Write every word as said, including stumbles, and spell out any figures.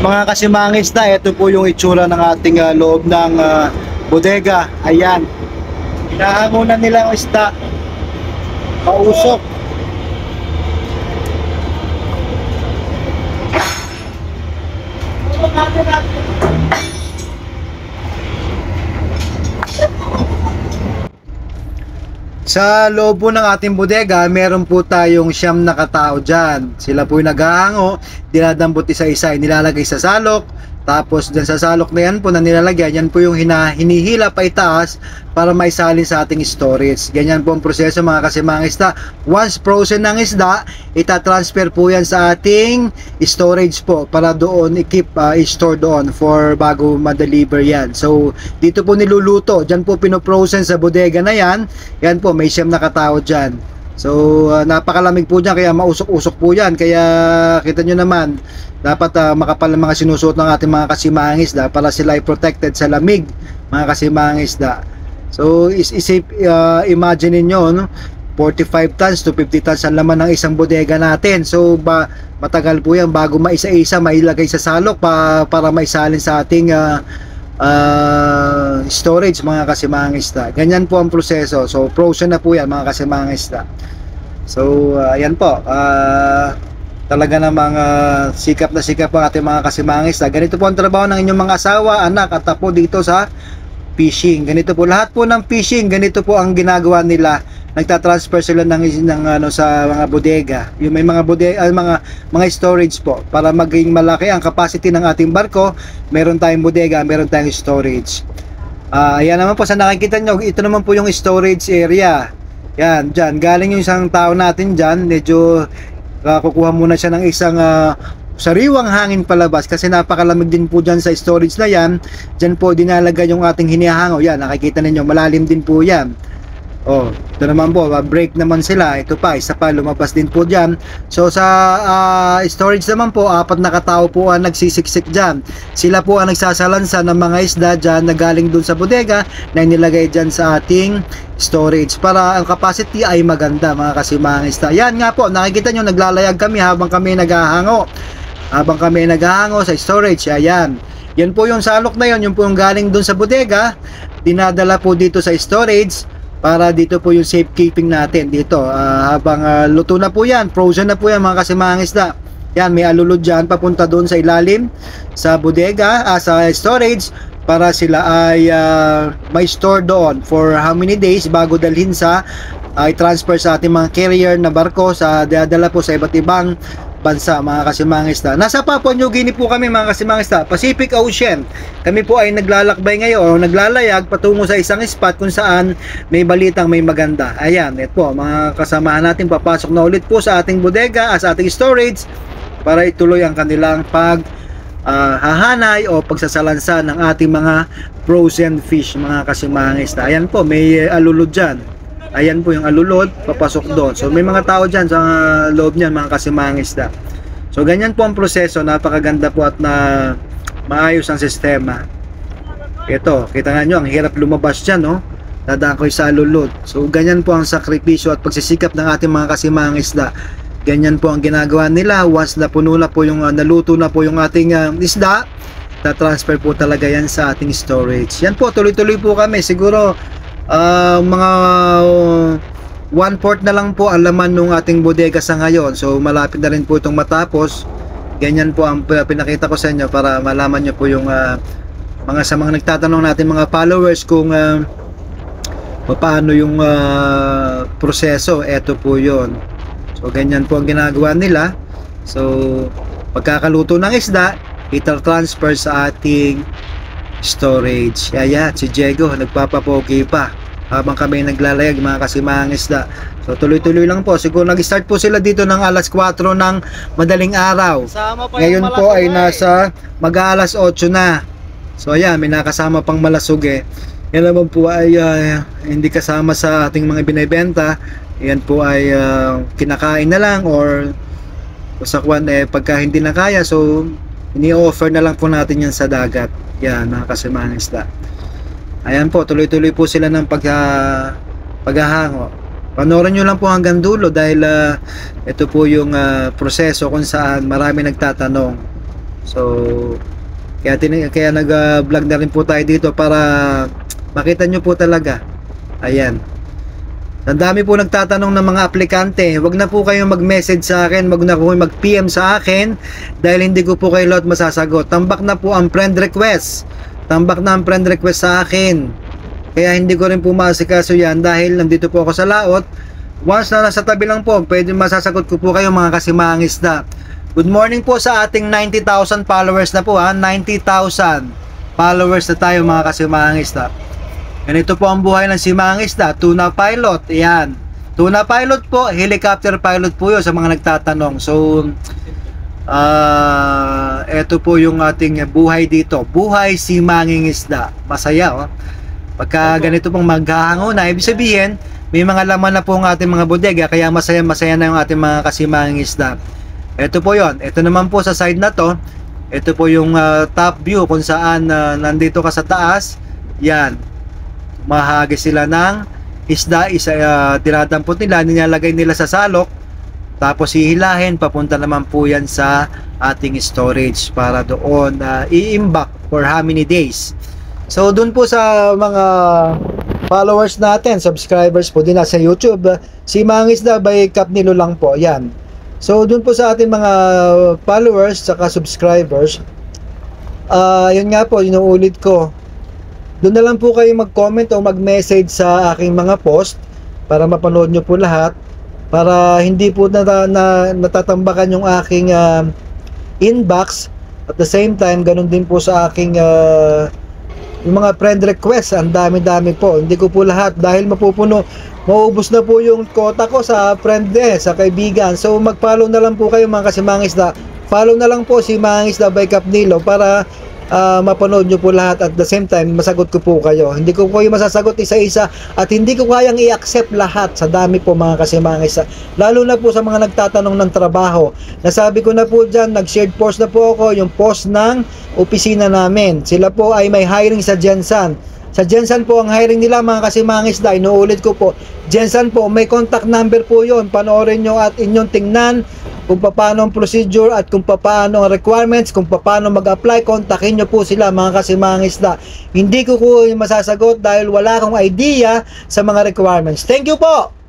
Mga kasimangis na, ito po yung itsura ng ating uh, loob ng uh, bodega. Ayan. Hinahangunan nila ang isda. Pausok. Sa loob po ng ating bodega, meron po tayong siyam na katao dyan. Sila po yung naghahango, dinadampot isa-isa, nilalagay sa salok. Tapos dyan sa salok na yan po na nilalagyan, yan po yung hina, hinihila pa itaas para maisalin sa ating storage. Ganyan po ang proseso mga kasimang isda. Once frozen ng isda, itatransfer po yan sa ating storage po para doon i-keep, uh, i-store doon for bago ma-deliver yan. So dito po niluluto, dyan po pinoprosen sa bodega na yan. Yan po, may siyam na katao dyan. So uh, napakalamig po dyan, kaya mausok-usok po yan. Kaya kita nyo naman, dapat uh, makapal ang mga sinusuot ng ating mga kasimang isda para sila ay protected sa lamig, mga kasimang isda. So is isip uh, imagine niyo, no? forty-five tons to fifty tons ang laman ng isang bodega natin. So ba, matagal po yan bago maisa-isa mailagay sa salok pa, para maisalin sa ating uh, uh, storage, mga kasimang isda. Ganyan po ang proseso. So frozen na po yan, mga kasimang isda. So uh, ayan po, uh, talaga namang uh, sikap na sikap ang ating mga kasimangis. Ganito po ang trabaho ng inyong mga asawa, anak at apo dito sa fishing. Ganito po lahat po ng fishing, ganito po ang ginagawa nila. Nagta-transfer sila ng, ng ano sa mga bodega. Yung may mga bodega, uh, mga mga storage po para maging malaki ang capacity ng ating barko. Meron tayong bodega, meron tayong storage. Ah, uh, ayan naman po sa nakikita nyo, ito naman po yung storage area. Yan, dyan. Galing yung isang tao natin dyan, medyo Uh, kukuha muna siya ng isang uh, sariwang hangin palabas kasi napakalamig din po dyan sa storage na yan. Dyan po dinalagay yung ating hinihango. Yan, nakikita ninyo, malalim din po yan. Oh, ito naman po, break naman sila. Ito pa, isa pa, lumabas din po dyan. So sa uh, storage naman po, apat na katao po ang nagsisiksik dyan. Sila po ang nagsasalansa ng mga isda dyan na galing dun sa bodega na inilagay dyan sa ating storage para ang capacity ay maganda, mga kasimang isda. Yan nga po, nakikita nyo, naglalayag kami habang kami naghahango. Habang kami naghahango sa storage, ayan. Yan po yung salok na yun, yung po yung galing dun sa bodega, dinadala po dito sa storage para dito po yung safekeeping natin dito. Uh, habang uh, luto na po yan, frozen na po yan, mga kasimang isda. Yan, may alulod dyan papunta doon sa ilalim sa bodega, uh, sa storage, para sila ay uh, may store doon for how many days bago dalhin sa uh, i-transfer sa ating mga carrier na barko sa dadala po sa iba't ibang bansa, mga kasimang isda. Nasa Papua New Guinea po kami, mga kasimang isda, Pacific Ocean. Kami po ay naglalakbay ngayon o naglalayag patungo sa isang spot kung saan may balitang may maganda. Ayan, ito po, mga kasamahan natin papasok na ulit po sa ating bodega, sa ating storage para ituloy ang kanilang pag uh, hahanay o pagsasalansa ng ating mga frozen fish, mga kasimang isda. Ayan po, may alulod dyan. Ayan po yung alulod, papasok doon. So may mga tao dyan sa loob niyan, mga kasimang isda. So ganyan po ang proseso, napakaganda po at na maayos ang sistema. Ito, kita nga nyo, ang hirap lumabas dyan, no? Dadaan ko sa alulod. So ganyan po ang sakripisyo at pagsisikap ng ating mga kasimang isda. Ganyan po ang ginagawa nila. Once na puno na po yung, uh, naluto na po yung ating uh, isda, na-transfer po talaga yan sa ating storage. Yan po, tuloy-tuloy po kami. Siguro Uh, mga uh, one fourth na lang po ang laman ng ating bodega sa ngayon. So malapit na rin po itong matapos. Ganyan po ang pinakita ko sa inyo para malaman nyo po yung uh, mga sa mga nagtatanong natin mga followers kung uh, paano yung uh, proseso. Eto po yon. So ganyan po ang ginagawa nila. So pagkakaluto ng isda, ita-transfer sa ating storage. Ayan, si Diego nagpapapogi pa habang kami naglalayag, mga kasimang isda. So tuloy-tuloy lang po. Siguro nag-start po sila dito ng alas kwatro ng madaling araw. Ngayon po ay nasa mag-aalas otso na. So ayan, may nakasama pang malasog eh. Yan naman po ay uh, hindi kasama sa ating mga binibenta. Yan po ay uh, kinakain na lang or sa kwan eh pagka hindi na kaya, so ini-offer na lang po natin yan sa dagat. Yan, mga kasimang isda. Ayan po, tuloy-tuloy po sila ng pag, uh, paghahango. Panoorin nyo lang po hanggang dulo dahil uh, ito po yung uh, proseso kung saan marami nagtatanong. So, kaya, tin- kaya nag-vlog na rin po tayo dito para makita nyo po talaga. Ayan. Ang dami po nagtatanong ng mga aplikante. Wag na po kayong mag-message sa akin, wag na po kayong mag-P M sa akin dahil hindi ko po kayo lahat masasagot. Tambak na po ang friend request. Tambak na ang friend request sa akin. Kaya hindi ko rin po maasikaso yan dahil nandito po ako sa laot. Once na nasa tabi lang po, pwede masasagot ko po kayo mga kasimahang isda. Good morning po sa ating ninety thousand followers na po ha. ninety thousand followers na tayo mga kasimahang isda. Ganito po ang buhay ng simahang isda. Tuna pilot. Ayan. Tuna pilot po. Helicopter pilot po yun sa mga nagtatanong. So, uh, eto po yung ating buhay dito. Buhay simanging isda. Masaya oh. Pagka ganito pong maghahango na, ibig sabihin, may mga laman na po ang ating mga bodega. Kaya masaya-masaya na yung ating mga kasimanging isda. Ito po yon. Ito naman po sa side na to. Ito po yung uh, top view kung saan uh, nandito ka sa taas. Yan. Mahagi sila ng isda, isa uh, dinadampot nila, nilalagay nila sa salok, tapos hihilahin, papunta naman po yan sa ating storage para doon uh, i-imbak for how many days. So doon po sa mga followers natin, subscribers po din sa YouTube, uh, si Mangisda by Cap Nilo lang po, yan. So doon po sa ating mga followers saka subscribers, uh, yun nga po, inuulit ko, doon na lang po kayo mag-comment o mag-message sa aking mga post para mapanood nyo po lahat, para hindi po na, na, natatambakan yung aking uh, inbox. At the same time, ganun din po sa aking uh, yung mga friend requests. Ang dami-dami po, hindi ko po lahat dahil mapupuno, maubos na po yung quota ko sa friend eh, sa kaibigan. So mag-follow na lang po kayo mga kasimahang isda. Follow na lang po si Mangisda by Cap Nilo para Uh, mapanood nyo po lahat at the same time masagot ko po kayo. Hindi ko po kayo masasagot isa-isa at hindi ko kayang i-accept lahat sa dami po mga kasimahang isda, lalo na po sa mga nagtatanong ng trabaho. Nasabi ko na po dyan, nag-shared post na po ako, yung post ng opisina namin. Sila po ay may hiring sa Gensan. Sa Gensan po ang hiring nila mga kasimahang isda. Inuulit ko po, Gensan po, may contact number po yon. Panoorin nyo at inyong tingnan kung paano ang procedure at kung paano ang requirements, kung paano mag-apply. Kontakin nyo po sila mga kasimahang isda. Hindi ko po masasagot dahil wala akong idea sa mga requirements. Thank you po!